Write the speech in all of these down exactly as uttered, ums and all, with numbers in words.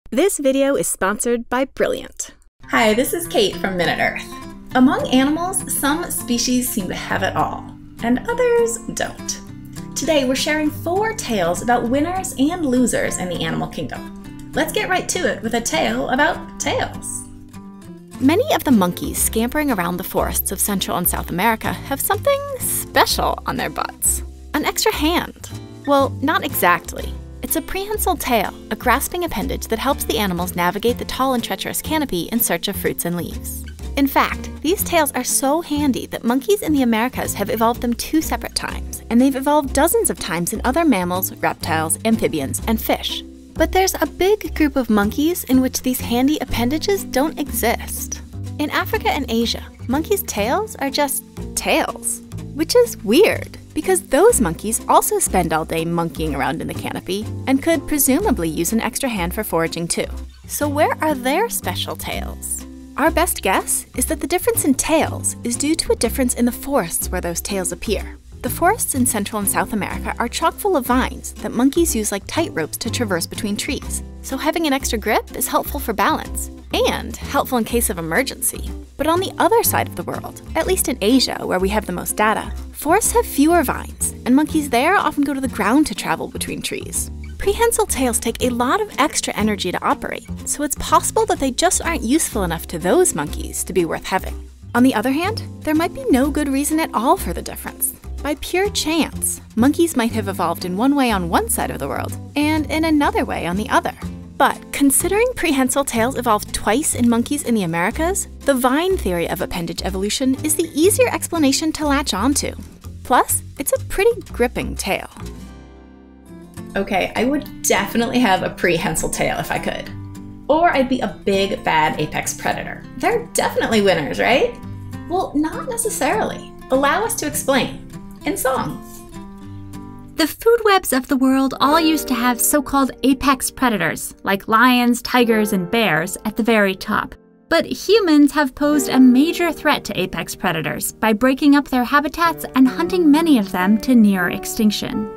This video is sponsored by Brilliant. Hi, this is Kate from Minute Earth. Among animals, some species seem to have it all, and others don't. Today, we're sharing four tales about winners and losers in the animal kingdom. Let's get right to it with a tale about tails. Many of the monkeys scampering around the forests of Central and South America have something special on their butts. An extra hand. Well, not exactly. It's a prehensile tail, a grasping appendage that helps the animals navigate the tall and treacherous canopy in search of fruits and leaves. In fact, these tails are so handy that monkeys in the Americas have evolved them two separate times, and they've evolved dozens of times in other mammals, reptiles, amphibians, and fish. But there's a big group of monkeys in which these handy appendages don't exist. In Africa and Asia, monkeys' tails are just tails, which is weird, because those monkeys also spend all day monkeying around in the canopy and could presumably use an extra hand for foraging too. So where are their special tails? Our best guess is that the difference in tails is due to a difference in the forests where those tails appear. The forests in Central and South America are chock full of vines that monkeys use like tight ropes to traverse between trees, so having an extra grip is helpful for balance, and helpful in case of emergency. But on the other side of the world, at least in Asia where we have the most data, forests have fewer vines, and monkeys there often go to the ground to travel between trees. Prehensile tails take a lot of extra energy to operate, so it's possible that they just aren't useful enough to those monkeys to be worth having. On the other hand, there might be no good reason at all for the difference. By pure chance, monkeys might have evolved in one way on one side of the world, and in another way on the other. But considering prehensile tails evolved twice in monkeys in the Americas, the vine theory of appendage evolution is the easier explanation to latch onto. Plus, it's a pretty gripping tail. Okay, I would definitely have a prehensile tail if I could. Or I'd be a big, bad apex predator. They're definitely winners, right? Well, not necessarily. Allow us to explain. In song. The food webs of the world all used to have so-called apex predators, like lions, tigers, and bears, at the very top. But humans have posed a major threat to apex predators by breaking up their habitats and hunting many of them to near extinction.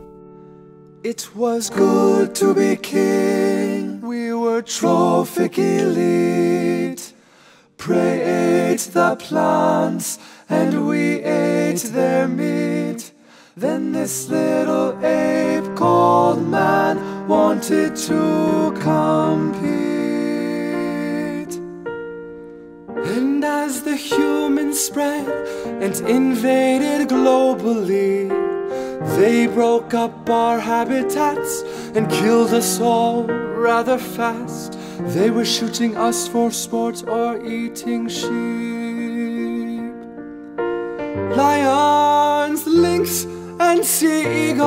It was good to be king. We were trophic elite. Prey ate the plants, and we ate their meat. Then this little ape called man wanted to compete. And as the humans spread and invaded globally, they broke up our habitats and killed us all rather fast. They were shooting us for sport or eating sheep. Lions, lynx, and seagulls.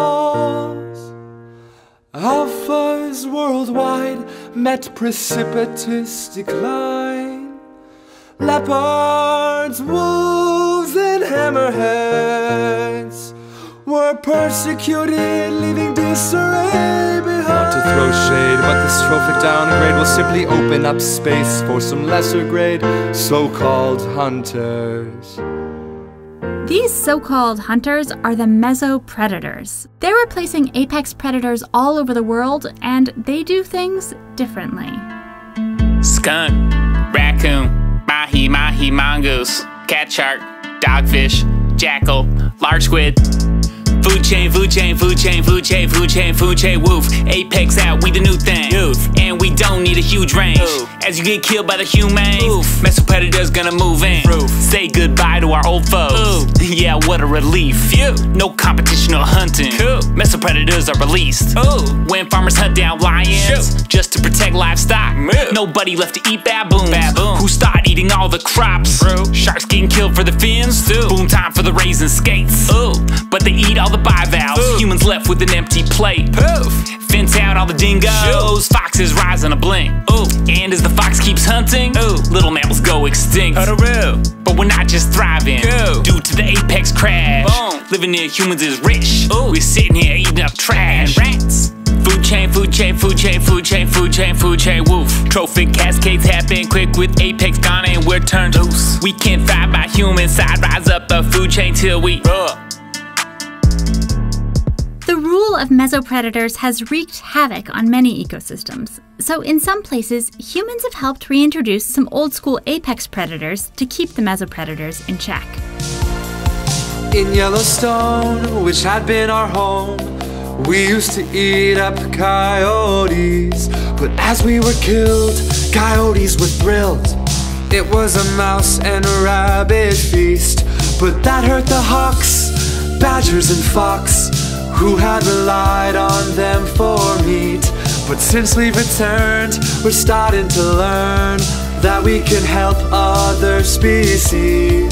Alphas worldwide met precipitous decline. Leopards, wolves, and hammerheads were persecuted, leaving disarray behind. Not to throw shade, but this trophic downgrade will simply open up space for some lesser grade so-called hunters. These so-called hunters are the mesopredators. They're replacing apex predators all over the world, and they do things differently. Skunk, raccoon, mahi mahi mongoose, cat shark, dogfish, jackal, large squid. Food chain, food chain, food chain, food chain, food chain, food chain, woof. Apex out, we the new thing. Youth. And we don't need a huge range. Ooh. As you get killed by the humane, mesopredators gonna move in. Roof. Say goodbye to our old foes. Ooh. Yeah, what a relief. Phew. No competition or hunting. Cool. Mesopredators are released. Ooh. When farmers hunt down lions, Shoot. just to protect livestock. Move. Nobody left to eat baboons. Baboon. Who start eating all the crops. True. Sharks getting killed for the fins. Too. Boom time for the raisin skates. Ooh. But they eat all the bivalves. Ooh. Humans left with an empty plate. Poof. Fence out all the dingoes. Shoot. Foxes rise in a blink. Ooh. And as the fox keeps hunting, Ooh. little mammals go extinct. But we're not just thriving Go. due to the apex crash. Boom. Living near humans is rich. Ooh. We're sitting here eating up trash. And rats. Food chain, food chain, food chain, food chain, food chain, food chain, woof. Trophic cascades happen quick with apex gone and we're turned loose. We can't fight by human side, rise up the food chain till we uh. The rule of mesopredators has wreaked havoc on many ecosystems. So in some places, humans have helped reintroduce some old-school apex predators to keep the mesopredators in check. In Yellowstone, which had been our home, we used to eat up coyotes. But as we were killed, coyotes were thrilled. It was a mouse and a rabbit feast. But that hurt the hawks, badgers and fox, who had relied on them for meat. But since we've returned, we're starting to learn that we can help other species.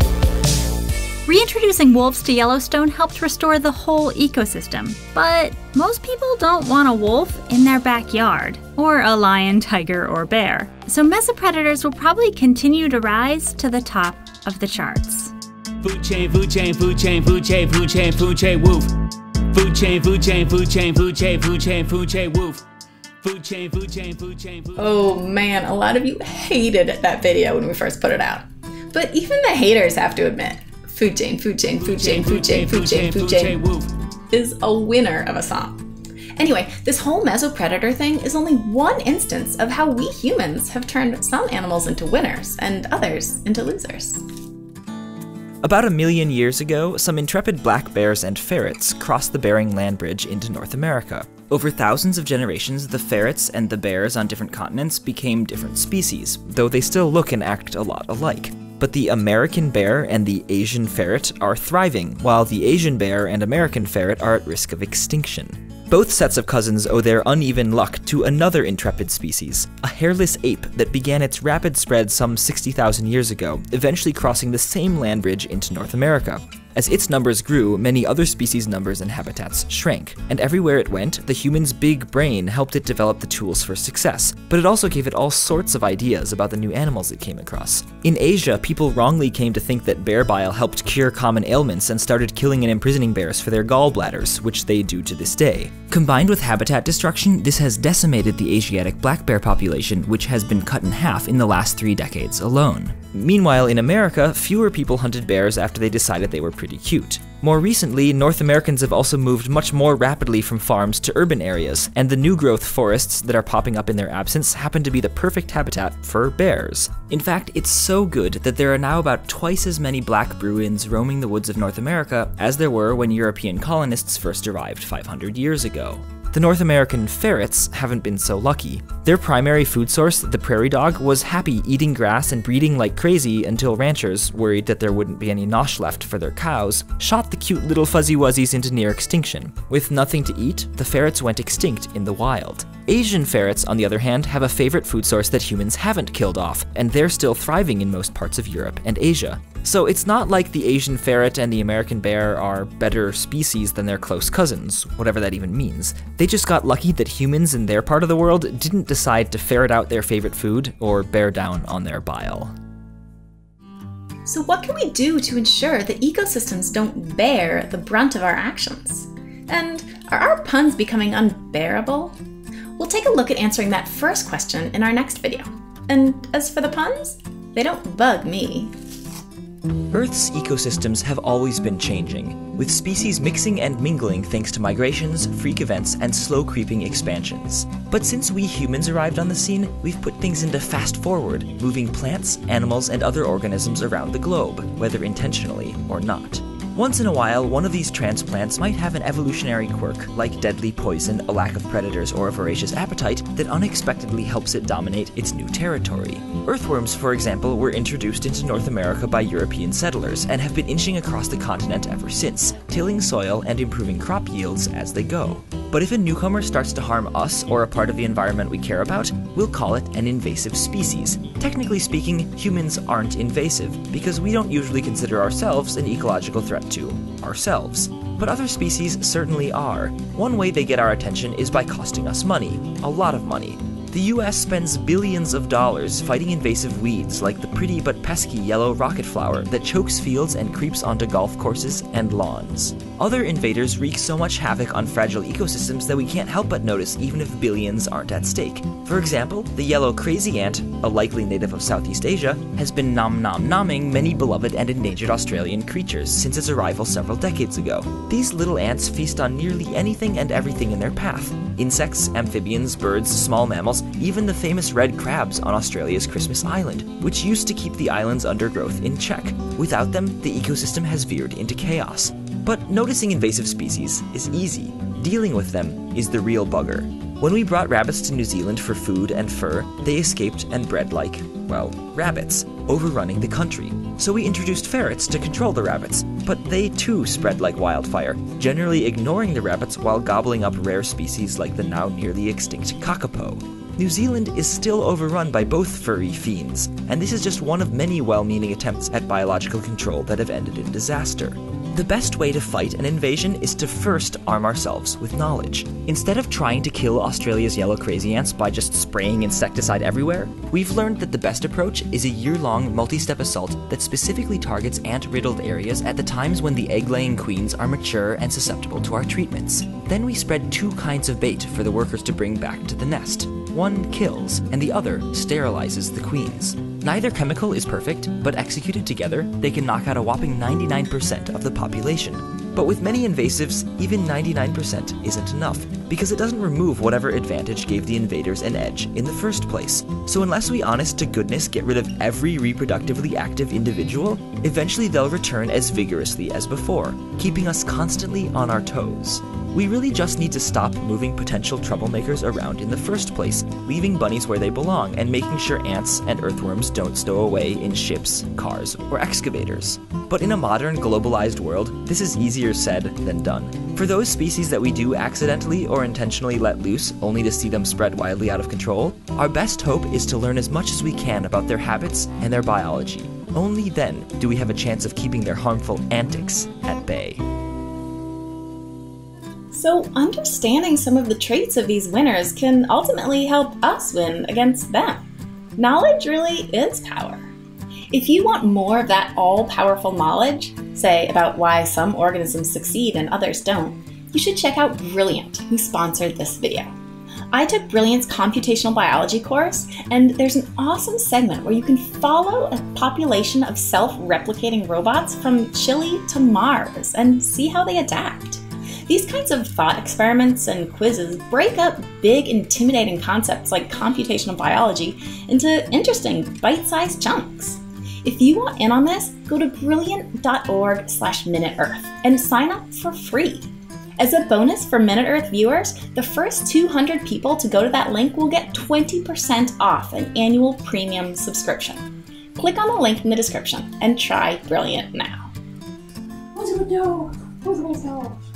Reintroducing wolves to Yellowstone helped restore the whole ecosystem, but most people don't want a wolf in their backyard, or a lion, tiger, or bear. So mesopredators will probably continue to rise to the top of the charts. Food chain, food chain, food chain, food chain, food chain, food chain, woof. Food chain, food chain, food chain, food chain, food chain, food chain, woof. Food chain, food chain, food chain, food chain. Oh man, a lot of you hated that video when we first put it out. But even the haters have to admit, food chain, food chain, food chain, food chain, food chain, food chain, woof is a winner of a song. Anyway, this whole mesopredator thing is only one instance of how we humans have turned some animals into winners and others into losers. About a million years ago, some intrepid black bears and ferrets crossed the Bering Land Bridge into North America. Over thousands of generations, the ferrets and the bears on different continents became different species, though they still look and act a lot alike. But the American bear and the Asian ferret are thriving, while the Asian bear and American ferret are at risk of extinction. Both sets of cousins owe their uneven luck to another intrepid species, a hairless ape that began its rapid spread some sixty thousand years ago, eventually crossing the same land bridge into North America. As its numbers grew, many other species' numbers and habitats shrank, and everywhere it went, the human's big brain helped it develop the tools for success, but it also gave it all sorts of ideas about the new animals it came across. In Asia, people wrongly came to think that bear bile helped cure common ailments and started killing and imprisoning bears for their gallbladders, which they do to this day. Combined with habitat destruction, this has decimated the Asiatic black bear population, which has been cut in half in the last three decades alone. Meanwhile, in America, fewer people hunted bears after they decided they were pretty cute. More recently, North Americans have also moved much more rapidly from farms to urban areas, and the new growth forests that are popping up in their absence happen to be the perfect habitat for bears. In fact, it's so good that there are now about twice as many black Bruins roaming the woods of North America as there were when European colonists first arrived five hundred years ago. The North American ferrets haven't been so lucky. Their primary food source, the prairie dog, was happy eating grass and breeding like crazy until ranchers, worried that there wouldn't be any nosh left for their cows, shot the cute little fuzzy wuzzies into near extinction. With nothing to eat, the ferrets went extinct in the wild. Asian ferrets, on the other hand, have a favorite food source that humans haven't killed off, and they're still thriving in most parts of Europe and Asia. So it's not like the Asian ferret and the American bear are better species than their close cousins, whatever that even means. They just got lucky that humans in their part of the world didn't decide to ferret out their favorite food or bear down on their bile. So what can we do to ensure that ecosystems don't bear the brunt of our actions? And are our puns becoming unbearable? We'll take a look at answering that first question in our next video. And as for the puns, they don't bug me. Earth's ecosystems have always been changing, with species mixing and mingling thanks to migrations, freak events, and slow-creeping expansions. But since we humans arrived on the scene, we've put things into fast forward, moving plants, animals, and other organisms around the globe, whether intentionally or not. Once in a while, one of these transplants might have an evolutionary quirk, like deadly poison, a lack of predators, or a voracious appetite, that unexpectedly helps it dominate its new territory. Earthworms, for example, were introduced into North America by European settlers, and have been inching across the continent ever since, tilling soil and improving crop yields as they go. But if a newcomer starts to harm us or a part of the environment we care about, we'll call it an invasive species. Technically speaking, humans aren't invasive, because we don't usually consider ourselves an ecological threat to ourselves. But other species certainly are. One way they get our attention is by costing us money, a lot of money. The The U S spends billions of dollars fighting invasive weeds like the pretty but pesky yellow rocket flower that chokes fields and creeps onto golf courses and lawns. Other invaders wreak so much havoc on fragile ecosystems that we can't help but notice even if billions aren't at stake. For example, the yellow crazy ant, a likely native of Southeast Asia, has been nom-nom-nomming many beloved and endangered Australian creatures since its arrival several decades ago. These little ants feast on nearly anything and everything in their path: insects, amphibians, birds, small mammals, even the famous red crabs on Australia's Christmas Island, which used to keep the island's undergrowth in check. Without them, the ecosystem has veered into chaos. But noticing invasive species is easy. Dealing with them is the real bugger. When we brought rabbits to New Zealand for food and fur, they escaped and bred like, well, rabbits, overrunning the country. So we introduced ferrets to control the rabbits, but they too spread like wildfire, generally ignoring the rabbits while gobbling up rare species like the now nearly extinct kakapo. New Zealand is still overrun by both furry fiends, and this is just one of many well-meaning attempts at biological control that have ended in disaster. The best way to fight an invasion is to first arm ourselves with knowledge. Instead of trying to kill Australia's yellow crazy ants by just spraying insecticide everywhere, we've learned that the best approach is a year-long multi-step assault that specifically targets ant-riddled areas at the times when the egg-laying queens are mature and susceptible to our treatments. Then we spread two kinds of bait for the workers to bring back to the nest. One kills, and the other sterilizes the queens. Neither chemical is perfect, but executed together, they can knock out a whopping ninety-nine percent of the population. But with many invasives, even ninety-nine percent isn't enough, because it doesn't remove whatever advantage gave the invaders an edge in the first place. So unless we honest to goodness get rid of every reproductively active individual, eventually they'll return as vigorously as before, keeping us constantly on our toes. We really just need to stop moving potential troublemakers around in the first place, leaving bunnies where they belong and making sure ants and earthworms don't stow away in ships, cars, or excavators. But in a modern, globalized world, this is easier said than done. For those species that we do accidentally or intentionally let loose, only to see them spread widely out of control, our best hope is to learn as much as we can about their habits and their biology. Only then do we have a chance of keeping their harmful antics at bay. So understanding some of the traits of these winners can ultimately help us win against them. Knowledge really is power. If you want more of that all-powerful knowledge, say about why some organisms succeed and others don't, you should check out Brilliant, who sponsored this video. I took Brilliant's computational biology course, and there's an awesome segment where you can follow a population of self-replicating robots from Chile to Mars and see how they adapt. These kinds of thought experiments and quizzes break up big, intimidating concepts like computational biology into interesting, bite-sized chunks. If you want in on this, go to brilliant dot org slash minute earth and sign up for free. As a bonus for Minute Earth viewers, the first two hundred people to go to that link will get twenty percent off an annual premium subscription. Click on the link in the description and try Brilliant now. What's it do? What's it do?